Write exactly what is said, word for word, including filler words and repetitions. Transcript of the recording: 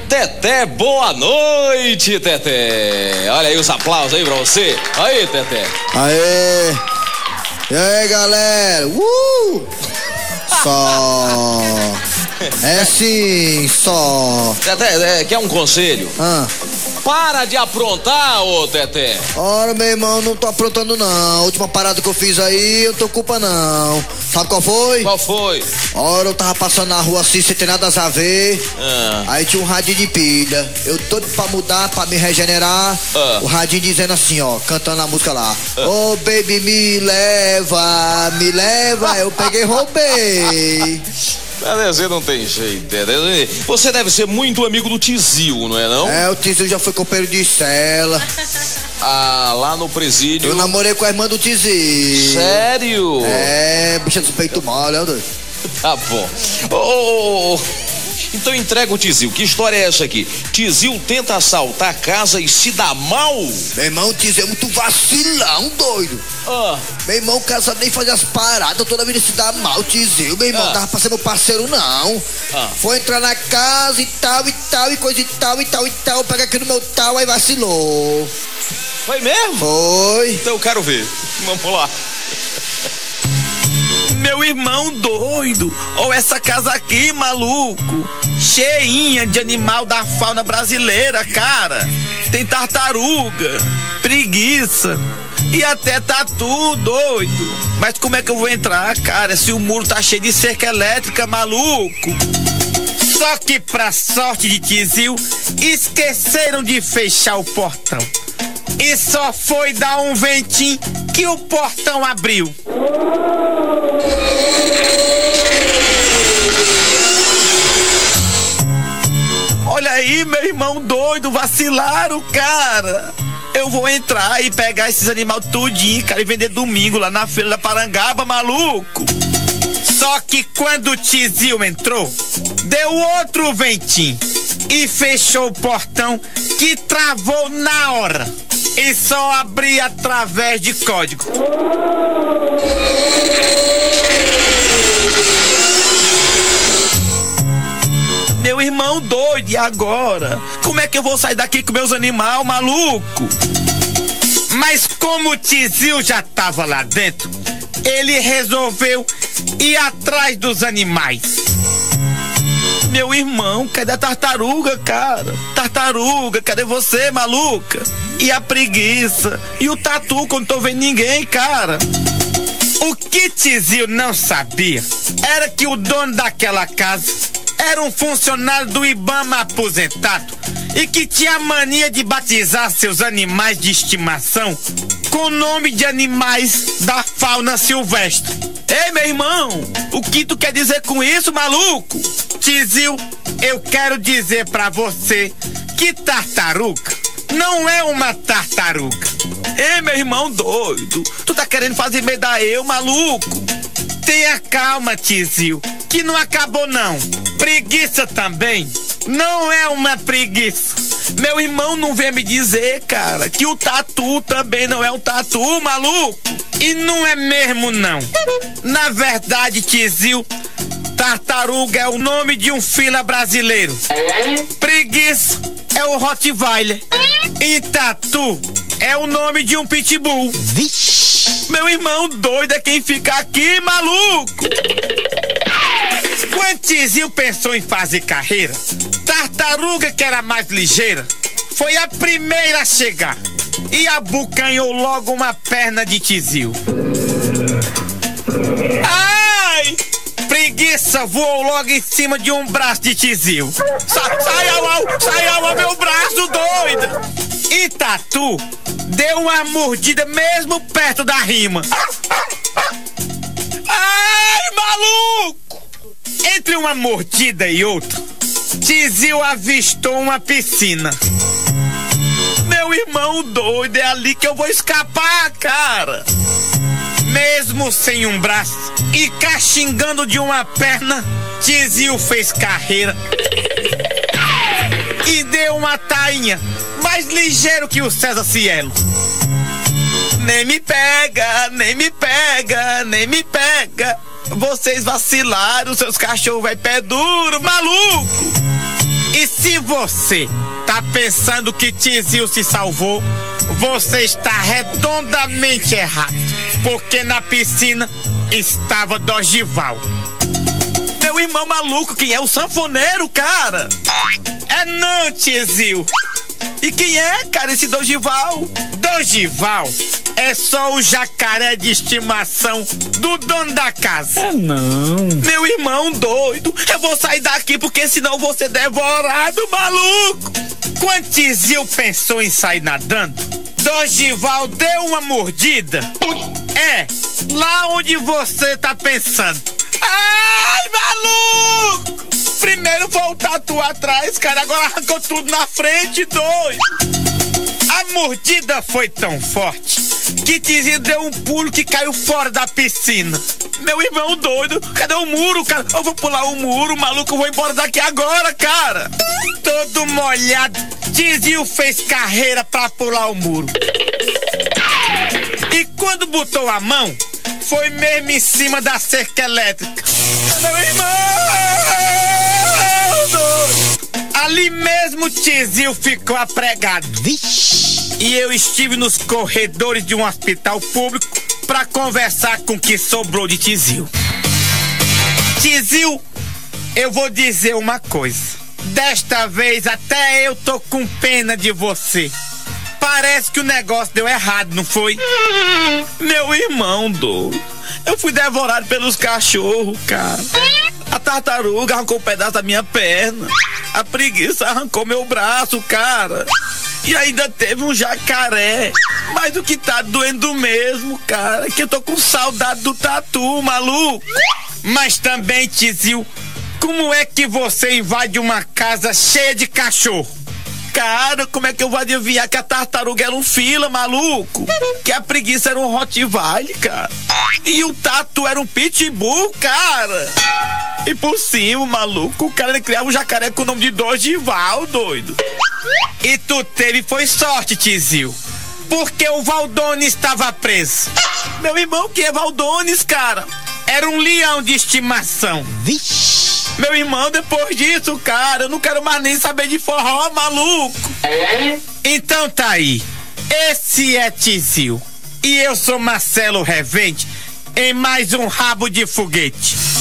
Teté, boa noite, Teté. Olha aí os aplausos aí pra você. Aí, Teté. Aê. E aí, galera. Uh! Só. É sim, só. Teté, é, quer um conselho? Ah. Para de aprontar, ô Teté. Ora, meu irmão, não tô aprontando não. A última parada que eu fiz aí, eu não tô culpa não. Sabe qual foi? Qual foi? Ora, eu tava passando na rua assim, sem ter nada a ver. Ah. Aí tinha um radinho de pilha. Eu todo pra mudar, pra me regenerar. Ah. O radinho dizendo assim, ó, cantando a música lá. Ô, oh, baby, me leva, me leva. Eu peguei e roubei. Você não tem jeito, Teté. Você deve ser muito amigo do Tizil, não é não? É, o Tizil já foi companheiro de cela. Ah, lá no presídio. Eu namorei com a irmã do Tizil. Sério? É, bicha do peito mole, ó, doido. Tá bom. Ô, ô, ô, então entrega o Tizil. Que história é essa aqui? Tizil tenta assaltar a casa e se dá mal? Meu irmão, o Tizil é muito vacilão, doido. Ah. Meu irmão, o cara sabe nem fazer as paradas, toda vida se dá mal, Tizil. Meu irmão, ah. tava pra ser meu parceiro, não. Ah. Foi entrar na casa e tal, e tal, e coisa e tal, e tal, e tal. Pega aqui no meu tal, aí vacilou. Foi mesmo? Foi. Então eu quero ver. Vamos lá. Meu irmão doido, ou essa casa aqui, maluco, cheinha de animal da fauna brasileira, cara. Tem tartaruga, preguiça e até tatu, doido. Mas como é que eu vou entrar, cara, se o muro tá cheio de cerca elétrica, maluco? Só que pra sorte de Tizil, esqueceram de fechar o portão. E só foi dar um ventinho que o portão abriu. Olha aí, meu irmão doido, vacilaram, cara. Eu vou entrar e pegar esses animais tudinho, cara, e vender domingo lá na feira da Parangaba, maluco. Só que quando o Tizil entrou, deu outro ventinho e fechou o portão que travou na hora. E só abria através de código. Meu irmão doido, e agora? Como é que eu vou sair daqui com meus animais, maluco? Mas como o Tizil já tava lá dentro, ele resolveu ir atrás dos animais. Meu irmão, cadê a tartaruga, cara? Tartaruga, cadê você, maluca? E a preguiça? E o tatu, quando não tô vendo ninguém, cara? O que Tizil não sabia era que o dono daquela casa era um funcionário do Ibama aposentado e que tinha mania de batizar seus animais de estimação com o nome de animais da fauna silvestre. Ei, meu irmão, o que tu quer dizer com isso, maluco? Tizil, eu quero dizer pra você que tartaruga não é uma tartaruga. Ei, meu irmão doido, tu tá querendo fazer medo a eu, maluco? Tenha calma, Tizil, que não acabou não. Preguiça também não é uma preguiça. Meu irmão não vem me dizer, cara, que o tatu também não é um tatu, maluco. E não é mesmo, não. Na verdade, Tizil, tartaruga é o nome de um fila brasileiro. Preguiça é o Rottweiler. E tatu é o nome de um pitbull. Vixe. Meu irmão doido é quem fica aqui, maluco. Quando Tizil pensou em fazer carreira, tartaruga, que era mais ligeira, foi a primeira a chegar e abocanhou logo uma perna de Tizil. Ai! Preguiça voou logo em cima de um braço de Tizil. Sa sai ao sai ao meu braço, doido! E tatu deu uma mordida mesmo perto da rima. Ai, maluco! Entre uma mordida e outra, Tizil avistou uma piscina. Meu irmão doido, é ali que eu vou escapar, cara. Mesmo sem um braço e caxingando de uma perna, Tizil fez carreira e deu uma tainha mais ligeiro que o César Cielo. Nem me pega, nem me pega, nem me pega. Vocês vacilaram, seus cachorros vai pé duro, maluco. E se você tá pensando que Tizil se salvou, você está redondamente errado. Porque na piscina estava Dorival. Meu irmão maluco, quem é o sanfoneiro, cara? É não, Tizil. E quem é, cara, esse Dorival? Dorival é só o jacaré de estimação do dono da casa. É não. Meu irmão doido, eu vou sair daqui porque senão eu vou ser devorado, maluco. Quando Tizil pensou em sair nadando, Dorival deu uma mordida. É, lá onde você tá pensando. Ai, maluco! Primeiro voltar tu atrás, cara, agora arrancou tudo na frente, doido. A mordida foi tão forte que Tizil deu um pulo que caiu fora da piscina. Meu irmão doido, cadê o muro, cara? Eu vou pular o muro, maluco, eu vou embora daqui agora, cara. Todo molhado, Tizil fez carreira pra pular o muro. E quando botou a mão, foi mesmo em cima da cerca elétrica. Meu irmão doido. Ali mesmo Tizil ficou apregado. Vixe. E eu estive nos corredores de um hospital público pra conversar com o que sobrou de Tizil. Tizil, eu vou dizer uma coisa. Desta vez até eu tô com pena de você. Parece que o negócio deu errado, não foi? Meu irmão doido, eu fui devorado pelos cachorros, cara. A tartaruga arrancou um pedaço da minha perna. A preguiça arrancou meu braço, cara. E ainda teve um jacaré. Mas o que tá doendo mesmo, cara, é que eu tô com saudade do tatu, maluco. Mas também, Tizil, como é que você invade uma casa cheia de cachorro? Cara, como é que eu vou adivinhar que a tartaruga era um fila, maluco? Que a preguiça era um Rottweiler, cara. E o tatu era um pitbull, cara. E por cima, maluco, o cara criava um jacaré com o nome de Dorival, doido. E tu teve foi sorte, Tizil, porque o Valdones estava preso. Meu irmão, que é Valdones, cara? Era um leão de estimação. Vixe. Meu irmão, depois disso, cara, eu não quero mais nem saber de forró, maluco. Então tá aí. Esse é Tizil. E eu sou Marcelo Revente em mais um Rabo de Foguete.